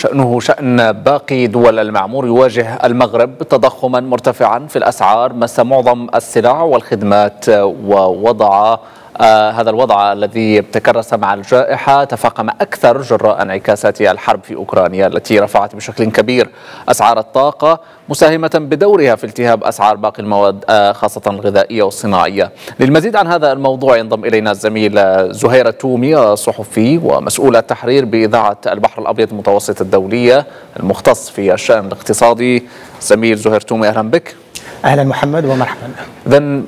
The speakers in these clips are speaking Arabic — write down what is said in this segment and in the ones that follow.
شأنه شأن باقي دول المعمور، يواجه المغرب تضخما مرتفعا في الأسعار مس معظم السلع والخدمات، ووضع هذا الوضع الذي تكرس مع الجائحة تفاقم أكثر جراء انعكاسات الحرب في أوكرانيا التي رفعت بشكل كبير أسعار الطاقة، مساهمة بدورها في التهاب أسعار باقي المواد خاصة الغذائية والصناعية. للمزيد عن هذا الموضوع ينضم إلينا الزميل زهير التومي، صحفي ومسؤول التحرير بإذاعة البحر الأبيض المتوسط الدولية المختص في الشأن الاقتصادي. زميل زهير التومي، أهلا بك. أهلا محمد ومرحبا. إذن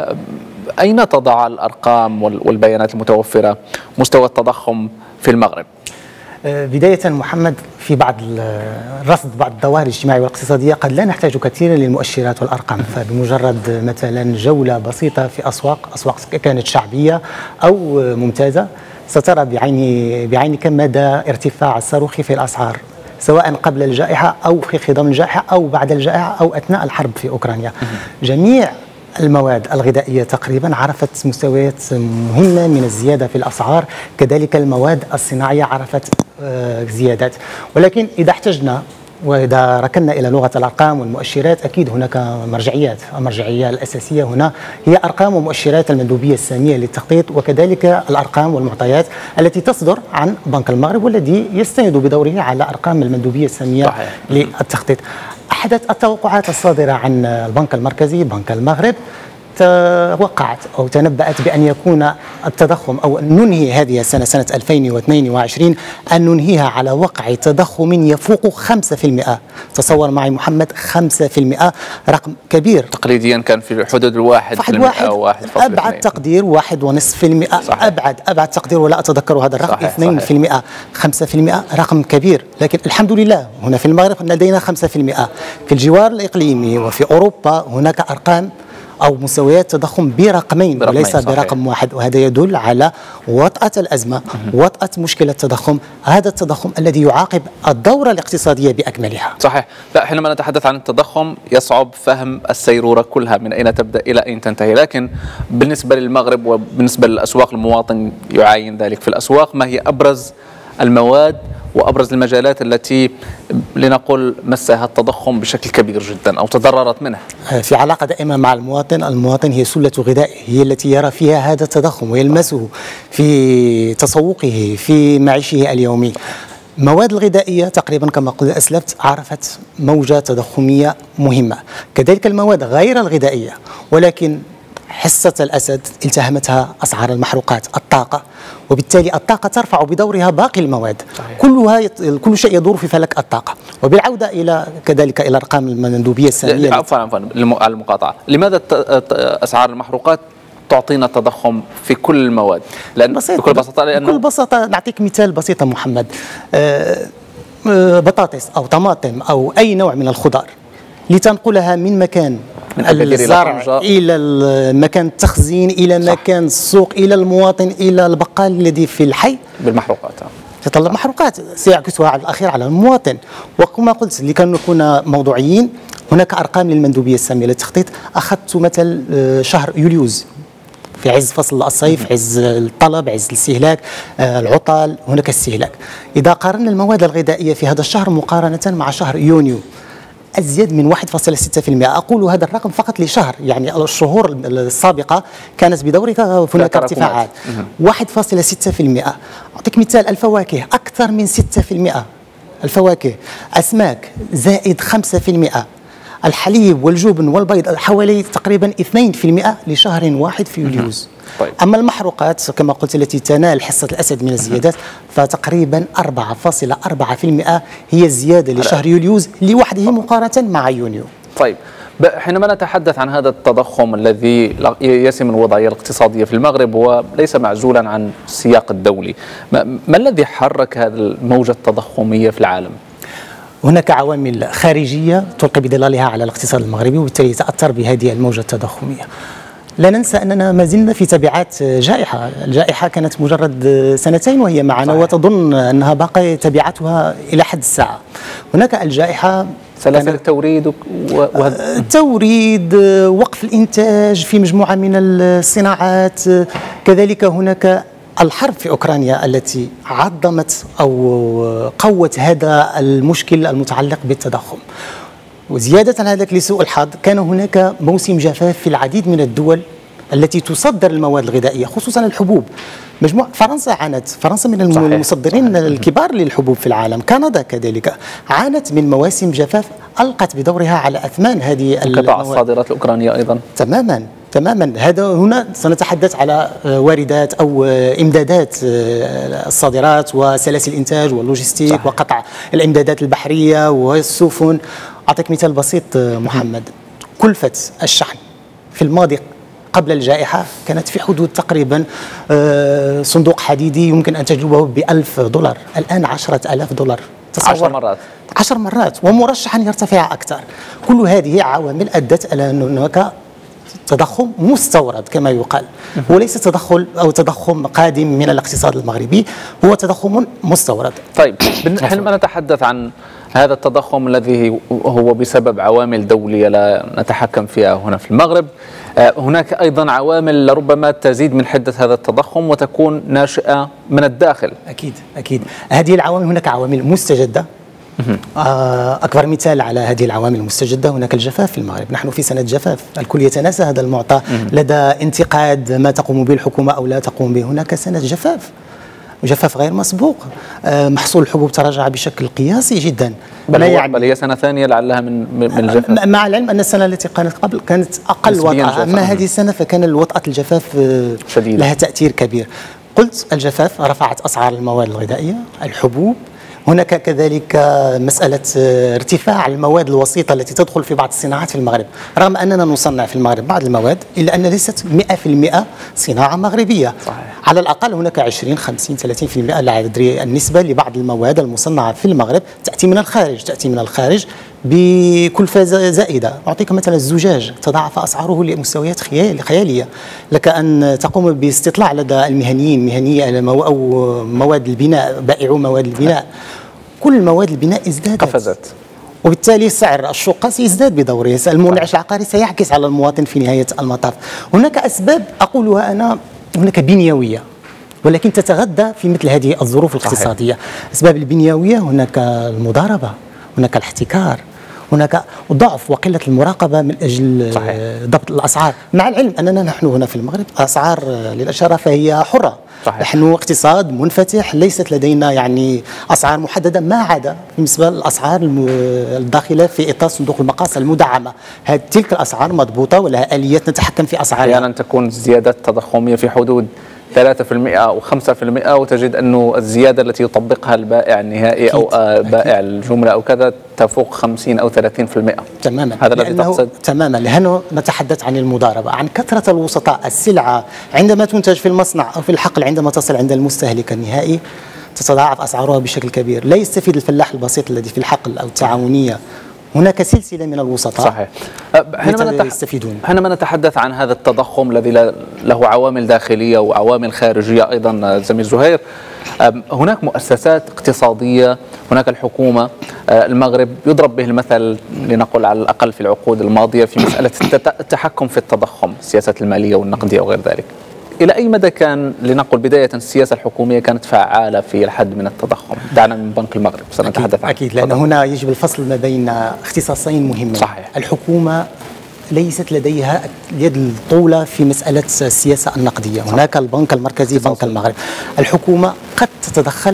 أين تضع الأرقام والبيانات المتوفرة مستوى التضخم في المغرب؟ بداية محمد، في بعض الرصد بعض الظواهر الاجتماعية والاقتصادية قد لا نحتاج كثيرا للمؤشرات والأرقام، فبمجرد مثلا جولة بسيطة في أسواق كانت شعبية أو ممتازة سترى بعينك مدى ارتفاع الصاروخي في الأسعار، سواء قبل الجائحة أو في خضم الجائحة أو بعد الجائحة أو أثناء الحرب في أوكرانيا. جميع المواد الغذائية تقريبا عرفت مستويات مهمة من الزيادة في الأسعار، كذلك المواد الصناعية عرفت زيادات، ولكن إذا احتجنا وإذا ركننا إلى لغة الأرقام والمؤشرات أكيد هناك مرجعيات. المرجعية الأساسية هنا هي أرقام ومؤشرات المندوبية السامية للتخطيط، وكذلك الأرقام والمعطيات التي تصدر عن بنك المغرب والذي يستند بدوره على أرقام المندوبية السامية للتخطيط. أحدث التوقعات الصادرة عن البنك المركزي بنك المغرب توقعت أو تنبأت بأن يكون التضخم أو ننهي هذه السنة سنة 2022 أن ننهيها على وقع تضخم يفوق 5%. تصور معي محمد، 5% رقم كبير. تقليديا كان في حدود 1% أو 1.2. أبعد تقدير 1.5%. أبعد تقدير ولا أتذكر هذا الرقم. 2%. 5% رقم كبير، لكن الحمد لله هنا في المغرب لدينا 5%. في الجوار الإقليمي وفي أوروبا هناك أرقام أو مستويات تضخم برقمين وليس برقم واحد، وهذا يدل على وطأة الأزمة، وطأة مشكلة التضخم، هذا التضخم الذي يعاقب الدورة الاقتصادية بأكملها. صحيح. لا، حينما نتحدث عن التضخم يصعب فهم السيرورة كلها من أين تبدأ إلى أين تنتهي، لكن بالنسبة للمغرب وبالنسبة للأسواق المواطن يعاين ذلك في الأسواق، ما هي أبرز المواد وأبرز المجالات التي لنقول مسها التضخم بشكل كبير جدا أو تضررت منه؟ في علاقة دائما مع المواطن هي سلة غذائه، هي التي يرى فيها هذا التضخم ويلمسه في تسوقه في معيشه اليومي. المواد الغذائية تقريبا كما قلت أسلفت عرفت موجة تضخمية مهمة، كذلك المواد غير الغذائية، ولكن حصة الأسد التهمتها أسعار المحروقات، الطاقة، وبالتالي الطاقة ترفع بدورها باقي المواد. كل شيء يدور في فلك الطاقة. وبالعودة إلى كذلك إلى أرقام المندوبية السامية. عفوا المقاطعة، لماذا أسعار المحروقات تعطينا التضخم في كل المواد؟ لأن بكل بساطة نعطيك مثال بسيط محمد. بطاطس أو طماطم أو أي نوع من الخضار لتنقلها من مكان الزرع إلى مكان التخزين إلى مكان السوق إلى المواطن إلى البقال الذي في الحي بالمحروقات تتطلب محروقات سيعكسها على الأخير على المواطن. وكما قلت لكي نكون موضوعيين هناك أرقام للمندوبية السامية للتخطيط. أخذت مثل شهر يوليوز في عز فصل الصيف، عز الطلب، عز الاستهلاك، العطل، هناك استهلاك. إذا قارنا المواد الغذائية في هذا الشهر مقارنة مع شهر يونيو أزيد من 1.6%. أقول هذا الرقم فقط لشهر، يعني الشهور السابقة كانت بدورها هناك ارتفاعات. 1.6%. أعطيك مثال، الفواكه أكثر من 6%. الفواكه، أسماك زائد 5%. الحليب والجبن والبيض حوالي تقريبا 2% لشهر واحد في يوليوز. طيب. أما المحروقات كما قلت التي تنال حصة الأسد من الزيادات فتقريبا 4.4% هي الزيادة لشهر يوليوز لوحده مقارنة مع يونيو. طيب، حينما نتحدث عن هذا التضخم الذي يسم الوضعية الاقتصادية في المغرب وليس معزولا عن السياق الدولي، ما الذي حرك هذه الموجة التضخمية في العالم؟ هناك عوامل خارجية تلقي بظلالها على الاقتصاد المغربي وبالتالي يتأثر بهذه الموجة التضخمية. لا ننسى أننا ما زلنا في تبعات جائحة. الجائحة كانت مجرد سنتين وهي معنا، وتظن أنها باقي تبعاتها إلى حد الساعة. هناك الجائحة، سلاسل التوريد التوريد، وقف الإنتاج في مجموعة من الصناعات، كذلك هناك الحرب في أوكرانيا التي عظمت أو قوت هذا المشكل المتعلق بالتضخم. وزيادة على ذلك لسوء الحظ كان هناك موسم جفاف في العديد من الدول التي تصدر المواد الغذائية خصوصا الحبوب. فرنسا من المصدرين الكبار للحبوب في العالم، كندا كذلك عانت من مواسم جفاف ألقت بدورها على أثمان هذه قطاع الصادرات الأوكرانية أيضا. تماما هنا سنتحدث من واردات أو إمدادات الصادرات وسلاسل الإنتاج واللوجستيك وقطع الإمدادات البحرية والسفن. أعطيك مثال بسيط محمد، كلفة الشحن في الماضي قبل الجائحة كانت في حدود تقريبا صندوق حديدي يمكن أن تجلبه $1000، الآن $10,000. 10 مرات ومرشحا يرتفع أكثر. كل هذه عوامل أدت إلى أن هناك تضخم مستورد كما يقال، وليس تضخم قادم من الاقتصاد المغربي، هو تضخم مستورد. طيب حينما نتحدث عن هذا التضخم الذي هو بسبب عوامل دولية لا نتحكم فيها هنا في المغرب، هناك أيضا عوامل لربما تزيد من حدة هذا التضخم وتكون ناشئة من الداخل. أكيد هذه العوامل، هناك عوامل مستجدة. أكبر مثال على هذه العوامل المستجدة هناك الجفاف في المغرب. نحن في سنة جفاف، الكل يتناسى هذا المعطى لدى انتقاد ما تقوم به الحكومة أو لا تقوم به. هناك سنة جفاف غير مسبوق، محصول الحبوب تراجع بشكل قياسي جدا. بل هي سنة ثانية لعلها من الجفاف، مع العلم أن السنة التي كانت قبل كانت أقل وطأة، أما هذه السنة فكان وطأة الجفاف شديدة، لها تأثير كبير. قلت الجفاف رفعت أسعار المواد الغذائية، الحبوب. هناك كذلك مسألة ارتفاع المواد الوسيطة التي تدخل في بعض الصناعات في المغرب، رغم أننا نصنع في المغرب بعض المواد إلا أن ليست 100% صناعة مغربية. على الأقل هناك 20 50 30%، لا أدري النسبة، لبعض المواد المصنعة في المغرب تأتي من الخارج بكلفة زائدة. أعطيك مثلا الزجاج تضاعف أسعاره لمستويات خيالية. لك أن تقوم باستطلاع لدى المهنيين أو مواد البناء، بائعو مواد البناء، كل مواد البناء ازدادت، قفزت، وبالتالي سعر الشقة سيزداد بدوره. المنعش العقاري سيعكس على المواطن في نهاية المطاف. هناك أسباب أقولها أنا هناك بنيوية، ولكن تتغذى في مثل هذه الظروف الاقتصادية. الأسباب البنيوية هناك المضاربة، هناك الاحتكار، هناك ضعف وقلة المراقبة من أجل ضبط الأسعار. مع العلم أننا نحن هنا في المغرب أسعار للإشارة فهي حرة. نحن اقتصاد منفتح، ليست لدينا يعني أسعار محددة، ما عدا بالنسبة للأسعار الداخلة في إطار صندوق المقاصة المدعمة. تلك الأسعار مضبوطة ولها آليات نتحكم في أسعارها. أحيانا تكون زيادات تضخمية في حدود 3% أو 5%، وتجد أنه الزيادة التي يطبقها البائع النهائي أو بائع الجملة أو كذا تفوق 50 أو 30%. تماما، هذا الذي تقصد؟ تماما، لأنه نتحدث عن المضاربة، عن كثرة الوسطاء. السلعة عندما تنتج في المصنع أو في الحقل عندما تصل عند المستهلك النهائي تتضاعف أسعارها بشكل كبير. لا يستفيد الفلاح البسيط الذي في الحقل أو التعاونية، هناك سلسلة من الوسطاء. صحيح. حينما نتحدث عن هذا التضخم الذي له عوامل داخلية وعوامل خارجية أيضا زميل زهير، هناك مؤسسات اقتصادية، هناك الحكومة. المغرب يضرب به المثل لنقل على الأقل في العقود الماضية في مسألة التحكم في التضخم، السياسات المالية والنقدية وغير ذلك. إلى أي مدى كان لنقل بداية السياسة الحكومية كانت فعالة في الحد من التضخم؟ دعنا من بنك المغرب سنتحدث عنه. أكيد، لأن هنا يجب الفصل ما بين اختصاصين مهمين. صحيح. الحكومة ليست لديها اليد الطولة في مسألة السياسة النقدية. هناك البنك المركزي، بنك المغرب. الحكومة قد تتدخل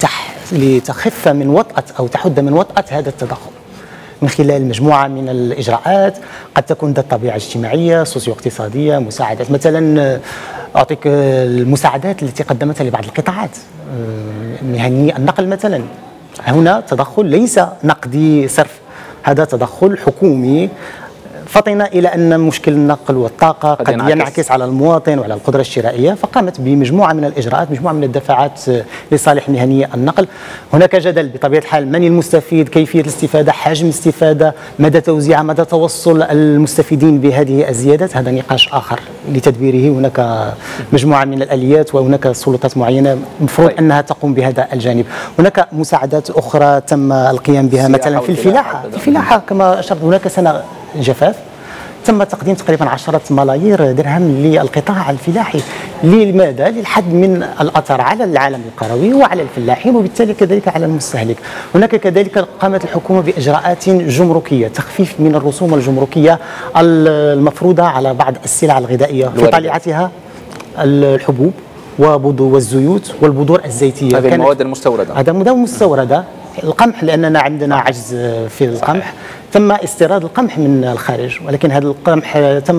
لتخف من وطأة أو تحد من وطأة هذا التضخم من خلال مجموعة من الإجراءات، قد تكون ذات طبيعة اجتماعية سوسيو اقتصادية، مساعدات. مثلا أعطيك المساعدات التي قدمتها لبعض القطاعات، مهني النقل مثلا، هنا تدخل ليس نقدي صرف، هذا تدخل حكومي فطن إلى أن مشكل النقل والطاقة قد ينعكس على المواطن وعلى القدرة الشرائية، فقامت بمجموعة من الإجراءات، مجموعة من الدفعات لصالح مهني النقل. هناك جدل بطبيعة الحال، من المستفيد، كيفية الاستفادة، حجم الاستفادة، مدى توزيعها، مدى توصل المستفيدين بهذه الزيادات، هذا نقاش آخر لتدبيره. هناك مجموعة من الآليات وهناك سلطات معينة مفروض أنها تقوم بهذا الجانب. هناك مساعدات أخرى تم القيام بها مثلا في الفلاحة كما أشرت. هناك سنة جفاف تم تقديم تقريبا 10 ملايير درهم للقطاع الفلاحي لماذا؟ للحد من الأثر على العالم القروي وعلى الفلاحين وبالتالي كذلك على المستهلك. هناك كذلك قامت الحكومة بإجراءات جمركية، تخفيف من الرسوم الجمركية المفروضة على بعض السلع الغذائية في طليعتها الحبوب والزيوت والبذور الزيتية. هذه المواد المستوردة. هذا مواد مستوردة. القمح لأننا عندنا عجز في القمح، تم استيراد القمح من الخارج، ولكن هذا القمح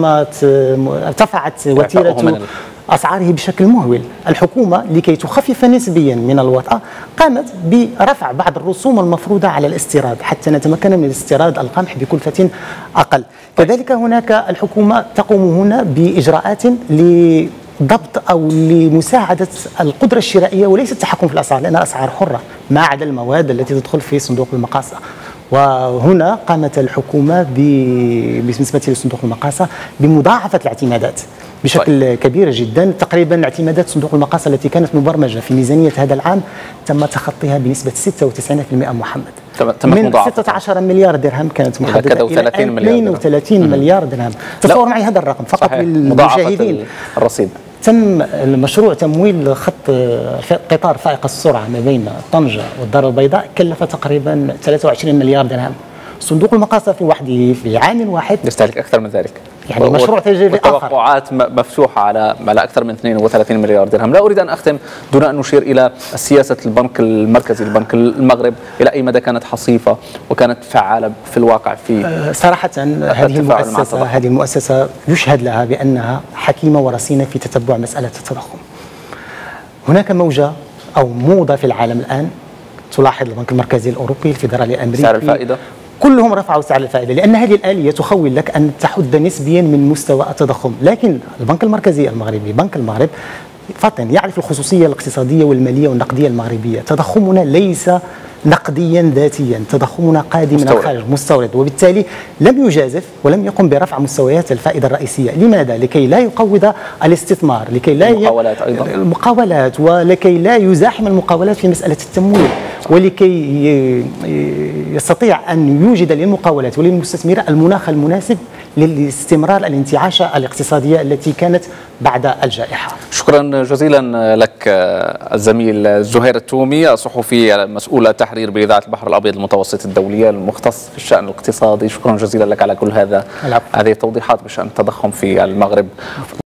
ارتفعت وتيرة أسعاره بشكل مهول. الحكومة لكي تخفف نسبيا من الوطأة قامت برفع بعض الرسوم المفروضة على الاستيراد حتى نتمكن من استيراد القمح بكلفة أقل. كذلك هناك الحكومة تقوم هنا بإجراءات ضبط أو لمساعدة القدرة الشرائية وليس التحكم في الأسعار، لأن الأسعار حرة ما عدا المواد التي تدخل في صندوق المقاصة. وهنا قامت الحكومة بالنسبة لصندوق المقاصة بمضاعفة الاعتمادات بشكل كبير جدا. تقريبا اعتمادات صندوق المقاصة التي كانت مبرمجة في ميزانية هذا العام تم تخطيها بنسبة 96% محمد. من 16 مليار درهم كانت محددة إلى 32 مليار درهم. تصور معي هذا الرقم فقط للمشاهدين. الرصيد تم المشروع تمويل خط قطار فائق السرعة ما بين طنجة والدار البيضاء كلف تقريبا 23 مليار درهم. صندوق المقاصة في وحده في عام واحد يستهلك أكثر من ذلك، يعني مشروع تجاري آخر. والتوقعات مفتوحة على أكثر من 32 مليار درهم. لا أريد أن أختم دون أن نشير إلى سياسة البنك المركزي لبنك المغرب، إلى أي مدى كانت حصيفة وكانت فعالة في الواقع في صراحة هذه المؤسسة يشهد لها بأنها حكيمة ورصينة في تتبع مسألة التضخم. هناك موجة أو موضة في العالم الآن تلاحظ البنك المركزي الأوروبي، الفيدرالي الأمريكي، سعر الفائدة، كلهم رفعوا سعر الفائدة لأن هذه الآلية تخول لك أن تحد نسبيا من مستوى التضخم. لكن البنك المركزي المغربي بنك المغرب فطن يعرف الخصوصية الاقتصادية والمالية والنقدية المغربية. تضخمنا ليس نقديا ذاتيا، تضخمنا قادم من الخارج مستورد، وبالتالي لم يجازف ولم يقم برفع مستويات الفائدة الرئيسية. لماذا؟ لكي لا يقوض الاستثمار، لكي لا المقاولات ولكي لا يزاحم المقاولات في مسألة التمويل، ولكي يستطيع أن يوجد للمقاولات وللمستثمرين المناخ المناسب للاستمرار الانتعاشة الاقتصادية التي كانت بعد الجائحة. شكرا جزيلا لك الزميل زهير التومي، الصحفي المسؤول التحرير بإذاعة البحر الأبيض المتوسط الدولية المختص في الشأن الاقتصادي. شكرا جزيلا لك على كل هذه التوضيحات بشأن التضخم في المغرب.